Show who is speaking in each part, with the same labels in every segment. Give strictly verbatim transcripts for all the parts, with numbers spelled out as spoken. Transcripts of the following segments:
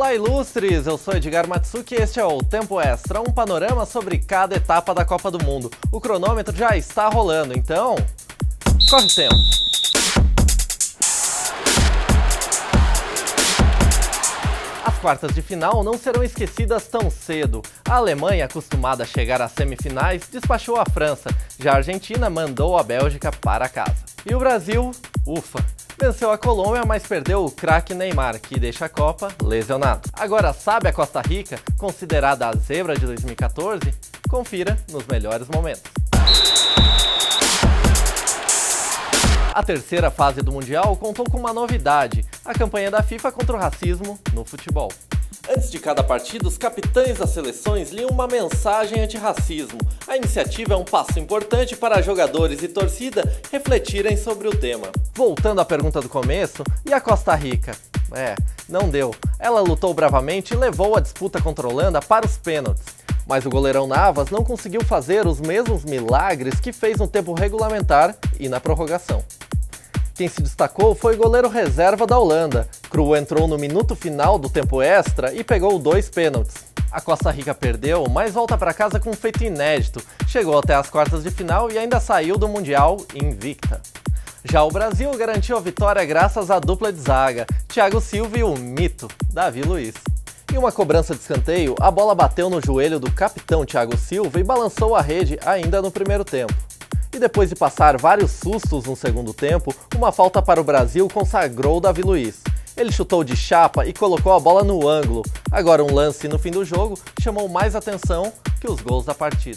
Speaker 1: Olá, ilustres! Eu sou Edgar Matsuki e este é o Tempo Extra, um panorama sobre cada etapa da Copa do Mundo. O cronômetro já está rolando, então... corre o tempo! As quartas de final não serão esquecidas tão cedo. A Alemanha, acostumada a chegar às semifinais, despachou a França. Já a Argentina mandou a Bélgica para casa. E o Brasil, ufa, venceu a Colômbia, mas perdeu o craque Neymar, que deixa a Copa lesionado. Agora, sabe a Costa Rica, considerada a zebra de dois mil e quatorze? Confira nos melhores momentos. A terceira fase do Mundial contou com uma novidade, a campanha da FIFA contra o racismo no futebol. Antes de cada partida, os capitães das seleções liam uma mensagem anti-racismo. A iniciativa é um passo importante para jogadores e torcida refletirem sobre o tema. Voltando à pergunta do começo, e a Costa Rica? É, não deu. Ela lutou bravamente e levou a disputa contra a Holanda para os pênaltis. Mas o goleirão Navas não conseguiu fazer os mesmos milagres que fez no tempo regulamentar e na prorrogação. Quem se destacou foi o goleiro reserva da Holanda. Krul entrou no minuto final do tempo extra e pegou dois pênaltis. A Costa Rica perdeu, mas volta para casa com um feito inédito. Chegou até as quartas de final e ainda saiu do Mundial invicta. Já o Brasil garantiu a vitória graças à dupla de zaga, Thiago Silva e o mito, Davi Luiz. Em uma cobrança de escanteio, a bola bateu no joelho do capitão Thiago Silva e balançou a rede ainda no primeiro tempo. E depois de passar vários sustos no segundo tempo, uma falta para o Brasil consagrou Davi Luiz. Ele chutou de chapa e colocou a bola no ângulo. Agora um lance no fim do jogo chamou mais atenção que os gols da partida.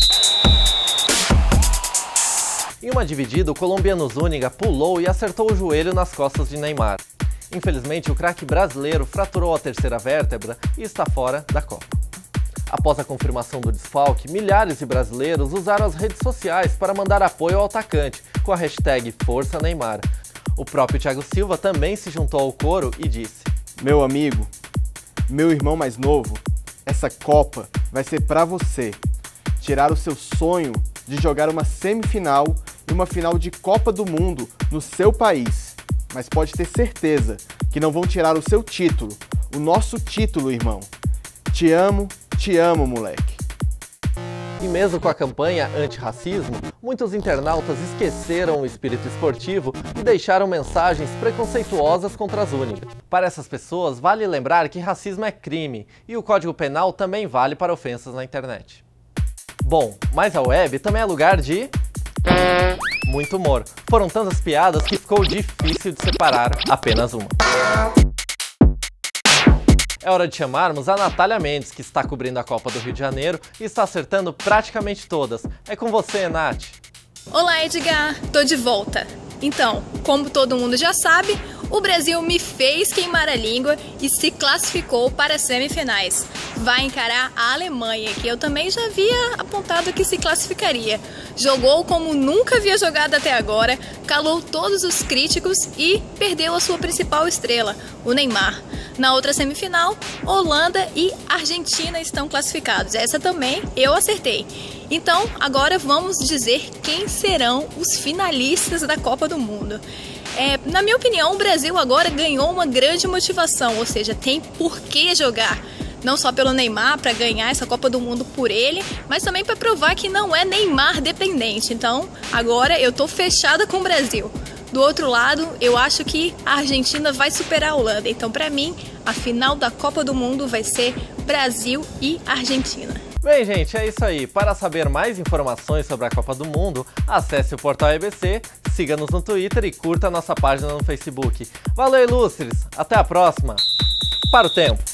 Speaker 1: Em uma dividida, o colombiano Zúñiga pulou e acertou o joelho nas costas de Neymar. Infelizmente, o craque brasileiro fraturou a terceira vértebra e está fora da Copa. Após a confirmação do desfalque, milhares de brasileiros usaram as redes sociais para mandar apoio ao atacante, com a hashtag Força Neymar. O próprio Thiago Silva também se juntou ao coro e disse:
Speaker 2: "Meu amigo, meu irmão mais novo, essa Copa vai ser para você. Tirar o seu sonho de jogar uma semifinal e uma final de Copa do Mundo no seu país. Mas pode ter certeza que não vão tirar o seu título, o nosso título, irmão. Te amo, te amo, moleque."
Speaker 1: E mesmo com a campanha anti-racismo, muitos internautas esqueceram o espírito esportivo e deixaram mensagens preconceituosas contra a Zúñiga. Para essas pessoas, vale lembrar que racismo é crime e o Código Penal também vale para ofensas na internet. Bom, mas a web também é lugar de... muito humor. Foram tantas piadas que ficou difícil de separar apenas uma. É hora de chamarmos a Natália Mendes, que está cobrindo a Copa do Rio de Janeiro e está acertando praticamente todas. É com você, Nath.
Speaker 3: Olá, Edgar. Tô de volta. Então, como todo mundo já sabe, o Brasil me fez queimar a língua e se classificou para as semifinais. Vai encarar a Alemanha, que eu também já havia apontado que se classificaria. Jogou como nunca havia jogado até agora, calou todos os críticos e perdeu a sua principal estrela, o Neymar. Na outra semifinal, Holanda e Argentina estão classificados. Essa também eu acertei. Então, agora vamos dizer quem serão os finalistas da Copa do Mundo. É, na minha opinião, o Brasil agora ganhou uma grande motivação, ou seja, tem por que jogar. Não só pelo Neymar, para ganhar essa Copa do Mundo por ele, mas também para provar que não é Neymar dependente. Então, agora eu tô fechada com o Brasil. Do outro lado, eu acho que a Argentina vai superar a Holanda. Então, para mim, a final da Copa do Mundo vai ser Brasil e Argentina.
Speaker 1: Bem, gente, é isso aí. Para saber mais informações sobre a Copa do Mundo, acesse o portal E B C, siga-nos no Twitter e curta a nossa página no Facebook. Valeu, ilustres! Até a próxima! Para o tempo!